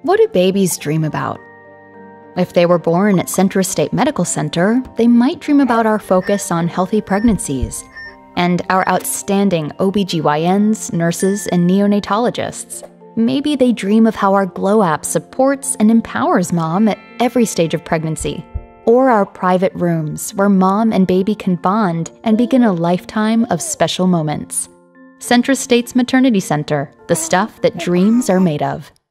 What do babies dream about? If they were born at CentraState Medical Center, they might dream about our focus on healthy pregnancies and our outstanding OBGYNs, nurses, and neonatologists. Maybe they dream of how our Glow app supports and empowers mom at every stage of pregnancy, or our private rooms where mom and baby can bond and begin a lifetime of special moments. CentraState's Maternity Center, the stuff that dreams are made of.